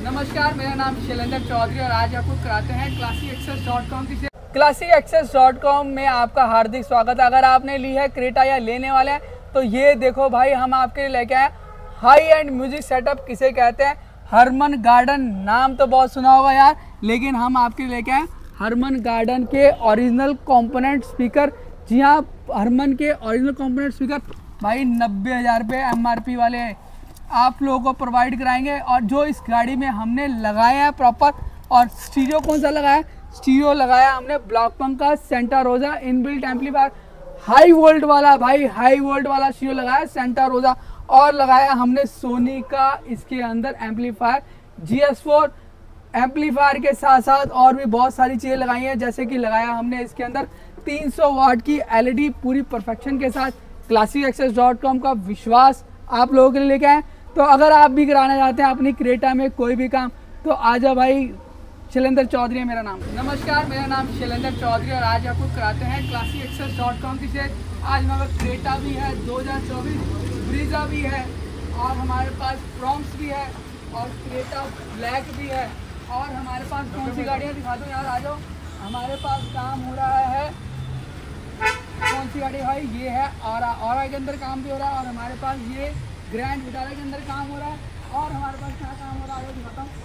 नमस्कार, मेरा नाम शैलेंद्र चौधरी और आज आपको कराते हैं classicaccess.com की। classicaccess.com में आपका हार्दिक स्वागत है। अगर आपने ली है क्रेटा या लेने वाले हैं तो ये देखो भाई, हम आपके लिए लेके आए हाई एंड म्यूजिक सेटअप। किसे कहते हैं? Harman Kardon. नाम तो बहुत सुना होगा यार, लेकिन हम आपके लिए लेके आए हरमन गार्डन के ओरिजिनल कंपोनेंट स्पीकर। जी हाँ, हरमन के ओरिजिनल कंपोनेंट स्पीकर भाई 90,000 रुपये MRP वाले आप लोगों को प्रोवाइड कराएंगे। और जो इस गाड़ी में हमने लगाया है प्रॉपर, और स्टीरियो कौन सा लगाया है? स्टीरियो लगाया हमने ब्लॉकपंक का सेंटा रोजा इनबिल्ट एम्पलीफायर, हाई वोल्ट वाला भाई, हाई वोल्ट वाला स्टीरियो लगाया सेंटा रोजा। और लगाया हमने सोनी का इसके अंदर एम्पलीफायर GS4 एम्पलीफायर के साथ साथ और भी बहुत सारी चीज़ें लगाई हैं। जैसे कि लगाया हमने इसके अंदर 300 वाट की LED पूरी परफेक्शन के साथ। classicaccess.com का विश्वास आप लोगों के लिए लेके आए। तो अगर आप भी कराना चाहते हैं अपनी क्रेटा में कोई भी काम, तो आ जाओ भाई। शैलेंद्र चौधरी है मेरा नाम। नमस्कार, मेरा नाम शैलेंद्र चौधरी और आज आपको कराते हैं classicaccess.com की से। आज हमारे पास क्रेटा भी है 2024, ब्रीजा भी है, और हमारे पास प्रॉम्स भी है, और क्रेटा ब्लैक भी है। और हमारे पास कौन सी गाड़ियाँ दिखा दो यार, आ जाओ। हमारे पास काम हो रहा है, कौन सी गाड़ी भाई? ये है ऑरा के अंदर काम भी हो रहा है, और हमारे पास ये ग्रैंड विटारा के अंदर काम हो रहा है। और हमारे पास क्या काम हो रहा है दिखाता हूँ।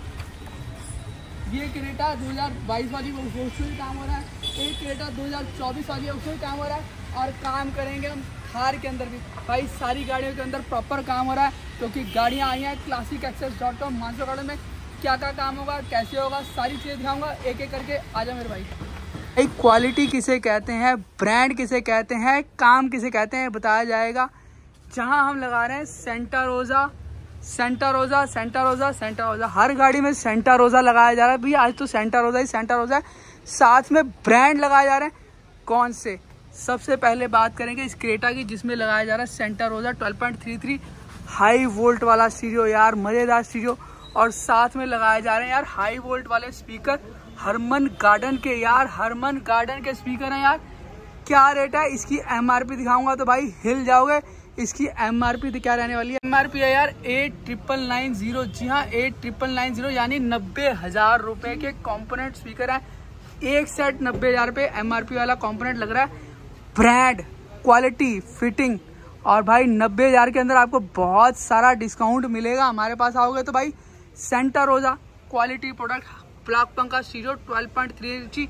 ये क्रेटा 2022 वाली उसमें भी काम हो रहा है, एक क्रेटा 2024 वाली उसमें भी काम हो रहा है, और काम करेंगे हम थार के अंदर भी भाई। सारी गाड़ियों के अंदर प्रॉपर काम हो रहा है, क्योंकि गाड़ियाँ आई हैं classicaccess.com मानसरोवर गार्डन में। क्या क्या काम होगा, कैसे होगा, सारी चीज़ें दिखाऊंगा एक एक करके। आ जाओ मेरे भाई। क्वालिटी किसे कहते हैं, ब्रांड किसे कहते हैं, काम किसे कहते हैं, बताया जाएगा। जहां हम लगा रहे हैं सेंटा रोजा, सेंटा रोजा, सेंटा रोजा, सेंटा रोजा। हर गाड़ी में सेंटा रोजा लगाया जा रहा है भैया। आज तो सेंटा रोजा ही सेंटा रोजा है, साथ में ब्रांड लगाए जा रहे हैं। कौन से? सबसे पहले बात करेंगे इस क्रेटा की, जिसमें लगाया जा रहा है सेंटा रोजा 12.33 हाई वोल्ट वाला स्टीरियो यार, मज़ेदार स्टीरियो। और साथ में लगाए जा रहे हैं यार हाई वोल्ट वाले स्पीकर हरमन गार्डन के यार, हरमन गार्डन के स्पीकर हैं यार। क्या रेट है इसकी? MRP दिखाऊंगा तो भाई हिल जाओगे। इसकी MRP तो क्या रहने वाली है? MRP है यार 8,990। जी हाँ, 8,990 यानी 90,000 रुपये के कंपोनेंट स्पीकर है। एक सेट 90,000 रुपये MRP वाला कंपोनेंट लग रहा है। ब्रांड, क्वालिटी, फिटिंग, और भाई 90,000 के अंदर आपको बहुत सारा डिस्काउंट मिलेगा। हमारे पास आओगे तो भाई सेंटा रोजा क्वालिटी प्रोडक्ट, ब्लॉकपंक का स्टीरियो 12.3 इंची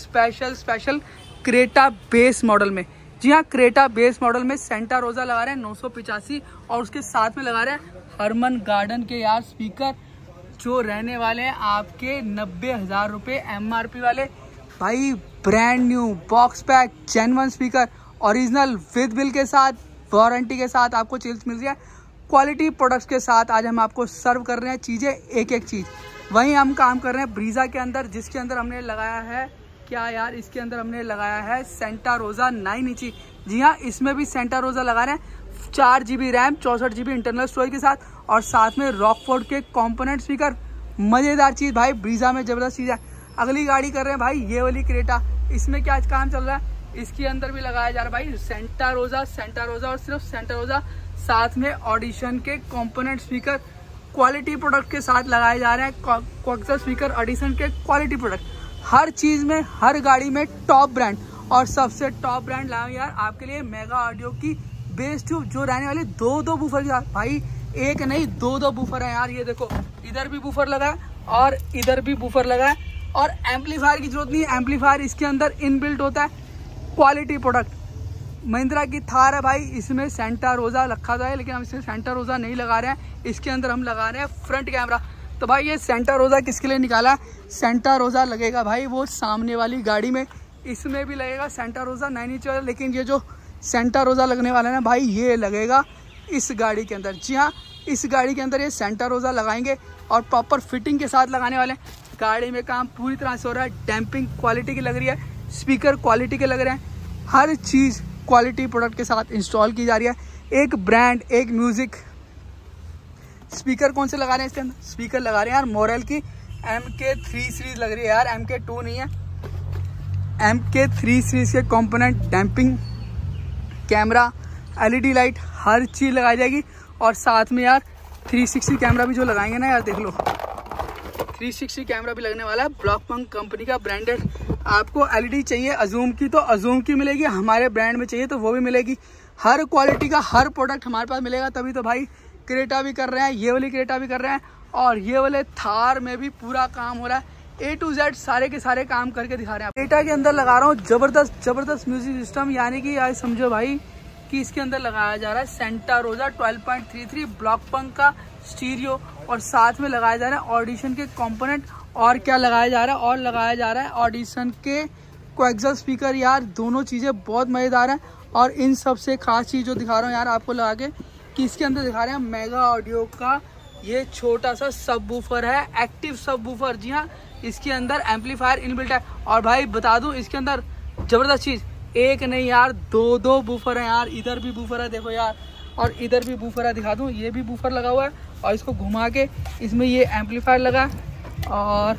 स्पेशल क्रेटा बेस मॉडल में। जी हाँ, क्रेटा बेस मॉडल में सेंटा रोजा लगा रहे हैं 985, और उसके साथ में लगा रहे हैं हरमन गार्डन के यार स्पीकर, जो रहने वाले हैं आपके 90,000 रुपये MRP वाले भाई। Brand new box pack genuine speaker, original with bill के साथ, वारंटी के साथ आपको चीज मिल रही है। क्वालिटी प्रोडक्ट्स के साथ आज हम आपको सर्व कर रहे हैं चीज़ें, एक एक चीज़। वहीं हम काम कर रहे हैं ब्रीजा के अंदर, जिसके अंदर हमने लगाया है क्या यार, इसके अंदर हमने लगाया है सेंटा रोजा 9 इंची। जी हाँ, इसमें भी सेंटा रोजा लगा रहे हैं 4 GB RAM, 64 GB internal storage के साथ, और साथ में रॉकफोर्ड के कंपोनेंट स्पीकर। मज़ेदार चीज़ भाई, ब्रीजा में ज़बरदस्त चीज़ है। अगली गाड़ी कर रहे हैं भाई ये वाली क्रेटा। इसमें क्या काम चल रहा है? इसके अंदर भी लगाया जा रहा है भाई सेंटा रोजा और सिर्फ सेंटा रोजा, साथ में ऑडिशन के कंपोनेंट स्पीकर क्वालिटी प्रोडक्ट के साथ लगाए जा रहे हैं। क्वाक्सा स्पीकर ऑडिशन के क्वालिटी प्रोडक्ट, हर चीज़ में, हर गाड़ी में टॉप ब्रांड। और सबसे टॉप ब्रांड लाए यार आपके लिए मेगा ऑडियो की बेस ट्यूब, जो रहने वाली 2 बूफर यार भाई, एक नहीं 2 बूफर है यार। ये देखो, इधर भी बूफर लगा है और इधर भी बूफर लगा है। और एम्पलीफायर की जरूरत नहीं है, एम्पलीफायर इसके अंदर इनबिल्ट होता है। Quality product. महिंद्रा की थार है भाई, इसमें सेंटा रोजा रखा था है, लेकिन हम इसमें सेंटा रोजा नहीं लगा रहे हैं। इसके अंदर हम लगा रहे हैं फ्रंट कैमरा। तो भाई ये सेंटा रोजा किसके लिए निकाला है? सेंटा रोजा लगेगा भाई वो सामने वाली गाड़ी में, इसमें भी लगेगा सेंटा रोजा 9 इंच वाला। लेकिन ये जो सेंटा रोजा लगने वाला है ना भाई, ये लगेगा इस गाड़ी के अंदर। जी हाँ, इस गाड़ी के अंदर ये सेंटा रोजा लगाएंगे और प्रॉपर फिटिंग के साथ लगाने वाले हैं। गाड़ी में काम पूरी तरह से हो रहा है। डैम्पिंग क्वालिटी की लग रही है, स्पीकर क्वालिटी के लग रहे हैं, हर चीज़ क्वालिटी प्रोडक्ट के साथ इंस्टॉल की जा रही है। एक ब्रांड, एक म्यूजिक। स्पीकर कौन से लगा रहे हैं इसके अंदर? स्पीकर लगा रहे हैं यार मोरेल की MK3 सीरीज लग रही है यार, MK2 नहीं है, MK3 सीरीज के component, damping, camera, LED light, हर चीज़ लगाई जाएगी। और साथ में यार 360 कैमरा भी जो लगाएंगे ना यार, देख लो 360 कैमरा भी लगने वाला है, ब्लॉकबंक कंपनी का ब्रांडेड। आपको एलईडी चाहिए अजूम की तो अजूम की मिलेगी, हमारे ब्रांड में चाहिए तो वो भी मिलेगी। हर क्वालिटी का हर प्रोडक्ट हमारे पास मिलेगा, तभी तो भाई क्रेटा भी कर रहे हैं, ये वाली क्रेटा भी कर रहे हैं और ये वाले थार में भी पूरा काम हो रहा है। A to Z सारे के सारे काम करके दिखा रहे हैं। क्रेटा के अंदर लगा रहा हूँ जबरदस्त म्यूजिक सिस्टम, यानी कि आज समझो भाई कि इसके अंदर लगाया जा रहा है सेंटा रोजा 12.33 ब्लॉकबंक का स्टीरियो और साथ में लगाया जा रहा है ऑडिशन के कंपोनेंट। और क्या लगाया जा रहा है, और लगाया जा रहा है ऑडिशन के कोएक्सियल स्पीकर। यार दोनों चीज़ें बहुत मज़ेदार हैं। और इन सबसे खास चीज़ जो दिखा रहा हूँ यार आपको लगा के कि इसके अंदर दिखा रहे हैं मेगा ऑडियो का ये छोटा सा सबवूफर है, एक्टिव सबवूफर। जी हाँ, इसके अंदर एम्पलीफायर इनबिल्ट है। और भाई बता दूं इसके अंदर जबरदस्त चीज़, एक नहीं यार दो बूफर है यार। इधर भी बूफर है देखो यार, और इधर भी बूफर है, दिखा दूं ये भी बूफर लगा हुआ है। और इसको घुमा के इसमें ये एम्पलीफायर लगा है और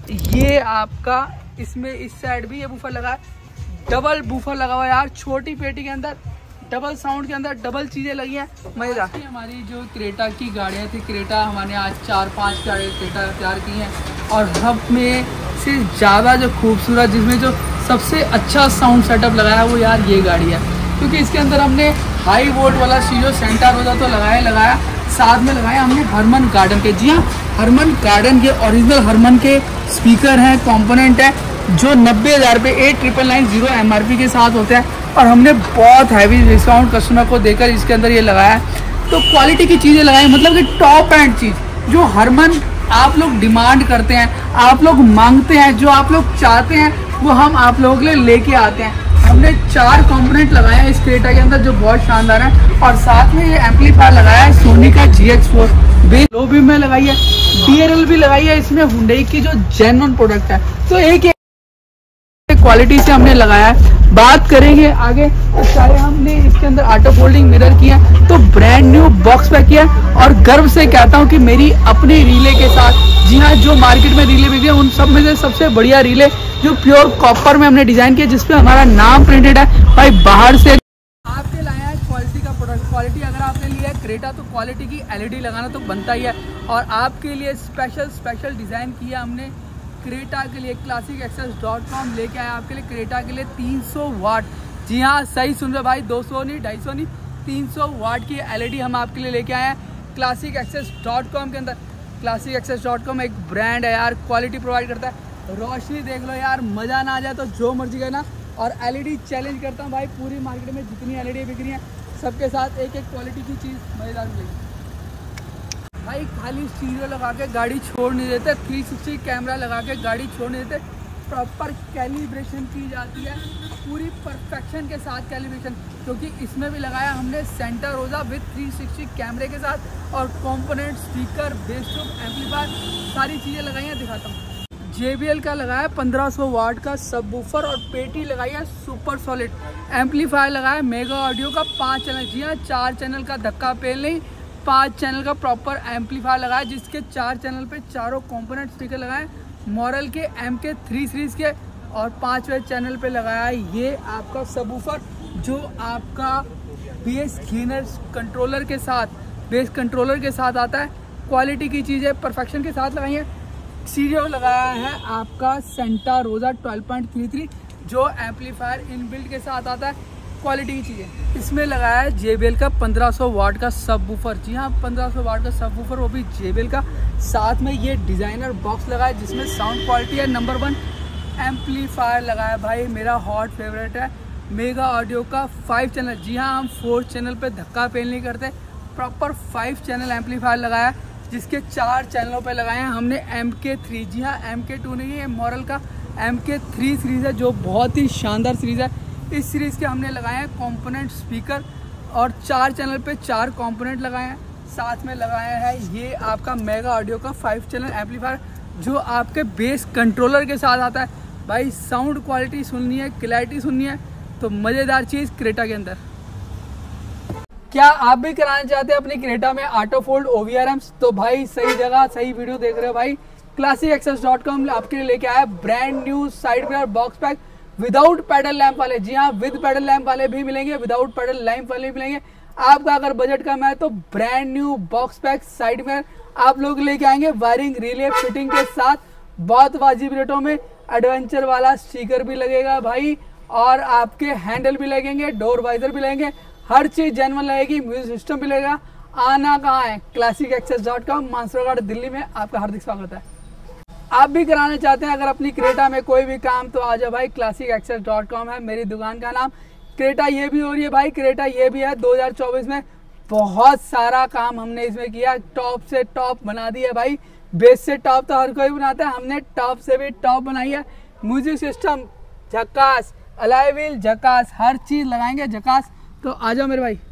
ये आपका इसमें इस साइड भी ये बूफर लगा है। डबल बूफर लगा हुआ है यार, छोटी पेटी के अंदर डबल साउंड के अंदर डबल चीज़ें लगी हैं, मज़ेदार। हमारी जो क्रेटा की गाड़ियाँ थी, क्रेटा हमने आज 4-5 गाड़ियाँ क्रेटा तैयार की हैं और हमें से ज़्यादा जो खूबसूरत जिसमें जो सबसे अच्छा साउंड सेटअप लगाया वो यार ये गाड़ी है, क्योंकि इसके अंदर हमने हाई वोल्ट वाला सीजो सेंटा रोजा तो लगाया, साथ में लगाया हमने हरमन गार्डन के। जी हाँ, हरमन गार्डन के ओरिजिनल हरमन के स्पीकर हैं, कंपोनेंट है जो 90,000 रुपये 8,990 MRP के साथ होते हैं। और हमने बहुत हैवी डिस्काउंट कस्टमर को देकर इसके अंदर ये लगाया है। तो क्वालिटी की चीज़ें लगाई, मतलब कि टॉप एंड चीज़ जो हरमन आप लोग डिमांड करते हैं, आप लोग मांगते हैं, जो आप लोग चाहते हैं वो हम आप लोगों के लिए लेके आते हैं। हमने 4 कंपोनेंट लगाए हैं इस क्रेटा के अंदर जो बहुत शानदार है। और साथ में ये एम्पलीफायर लगाया है सोनी का GX4, बेस लो बीम में लगाई है, DRL भी लगाई है इसमें, हुंडई की जो जेन्युइन प्रोडक्ट है। तो एक क्वालिटी से हमने लगाया है। बात करेंगे आगे तो सारे हमने इसके अंदर ऑटो फोल्डिंग मिरर किया, तो ब्रांड न्यू बॉक्स पैक किया। और गर्व से कहता हूँ कि मेरी अपनी रीले के साथ, जी हाँ, जो मार्केट में रीले बिक रही है उन सब में से सबसे बढ़िया रीले जो प्योर कॉपर में हमने डिजाइन किया, जिसपे हमारा नाम प्रिंटेड है। भाई बाहर से आपके लाया है क्वालिटी का प्रोडक्ट। क्वालिटी अगर आपने लिया है क्रेटा तो क्वालिटी की LED लगाना तो बनता ही है। और आपके लिए स्पेशल डिजाइन किया हमने क्रेटा के लिए। classicaccess.com लेके आया आपके लिए क्रेटा के लिए 300 वाट। जी हाँ, सही सुन रहे भाई, 200 नहीं, 250 नहीं, 300 वाट की LED हम आपके लिए लेके आए हैं classicaccess.com के अंदर। classicaccess.com एक ब्रांड है यार, क्वालिटी प्रोवाइड करता है। रोशनी देख लो यार, मज़ा ना आ जाए तो जो मर्जी करना। और LED चैलेंज करता हूँ भाई, पूरी मार्केट में जितनी LED बिक रही हैं सबके साथ एक क्वालिटी की चीज़ मज़ेदार मिलेगी। भाई खाली स्टीरियो लगा के गाड़ी छोड़ नहीं देते, 360 कैमरा लगा के गाड़ी छोड़ नहीं देते, प्रॉपर कैलिब्रेशन की जाती है, पूरी परफेक्शन के साथ कैलिब्रेशन। क्योंकि इसमें भी लगाया हमने सेंटा रोजा विद 360 कैमरे के साथ और component, speaker, bass tube, amplifier, सारी चीज़ें लगाई हैं, दिखाता हूँ। JBL का लगाया 1500 वाट का सबवूफर और पेटी लगाई है सुपर सॉलिड। एम्पलीफायर लगाया मेगा ऑडियो का 5 चैनल, जी हाँ 4 चैनल का धक्का पेल नहीं, 5 चैनल का प्रॉपर एम्पलीफायर लगाया, जिसके 4 चैनल पे चारों कंपोनेंट स्पीकर लगाए मॉरल के MK3 सीरीज़ के। और 5वें चैनल पे लगाया ये आपका सबवूफर जो आपका बेस गेनर कंट्रोलर के साथ आता है। क्वालिटी की चीज़ें परफेक्शन के साथ लगाई है। सीरियो लगाया है आपका सेंटा रोजा 12.33 जो एम्पलीफायर इनबिल्ट के साथ आता है, क्वालिटी की चीज़ें। इसमें लगाया है JBL का 1500 वाट का सबवूफर। जी हाँ, 1500 वाट का सबवूफर, वो भी JBL का। साथ में ये डिज़ाइनर बॉक्स लगाया जिसमें साउंड क्वालिटी है नंबर 1। एम्पलीफायर लगाया भाई, मेरा हॉट फेवरेट है, मेगा ऑडियो का 5 चैनल। जी हाँ, हम 4 चैनल पे धक्का पेल नहीं करते, प्रॉपर 5 चैनल एम्पलीफायर लगाया, जिसके 4 चैनलों पे लगाए हैं हमने MK3। जी हाँ, MK2 नहीं है, मॉरल का MK3 सीरीज़ है जो बहुत ही शानदार सीरीज़ है। इस सीरीज़ के हमने लगाए हैं कंपोनेंट स्पीकर और 4 चैनल पे 4 कंपोनेंट लगाए हैं। साथ में लगाया है ये आपका मेगा ऑडियो का 5 चैनल एम्पलीफायर जो आपके बेस कंट्रोलर के साथ आता है। भाई साउंड क्वालिटी सुननी है, क्लैरिटी सुननी है तो मज़ेदार चीज़ क्रेटा के अंदर। क्या आप भी कराना चाहते हैं अपनी क्रेटा में ऑटो फोल्ड OVRMs? तो भाई सही जगह सही वीडियो देख रहे हो भाई। classicaccess.com आपके लिए लेके आया brand new side mirror box pack without puddle lamp वाले। जी हाँ, विद पैडल लैंप वाले भी मिलेंगे, विदाउट पैडल लैंप वाले भी मिलेंगे। आपका अगर बजट कम है तो brand new box pack side में आप लोग लेके आएंगे वायरिंग रिले फिटिंग के साथ, बहुत वाजिब रेटों में। एडवेंचर वाला स्टिकर भी लगेगा भाई, और आपके हैंडल भी लगेंगे, डोर वाइजर भी लगेंगे, हर चीज़ जेन्युइन लगेगी, म्यूजिक सिस्टम भी लगेगा। आना कहाँ है? classicaccess.com, मानसरोवर दिल्ली में आपका हार्दिक स्वागत है। आप भी कराना चाहते हैं अगर अपनी क्रेटा में कोई भी काम, तो आ जाओ भाई, classicaccess.com है मेरी दुकान का नाम। क्रेटा ये भी हो रही है भाई, क्रेटा ये भी है 2024 में। बहुत सारा काम हमने इसमें किया, टॉप से टॉप बना दिया भाई। बेस से टॉप तो हर कोई बनाता है, हमने टॉप से भी टॉप बनाई है। म्यूजिक सिस्टम झकास, अलॉय व्हील झकास, हर चीज़ लगाएंगे झकास। तो आ जाओ मेरे भाई।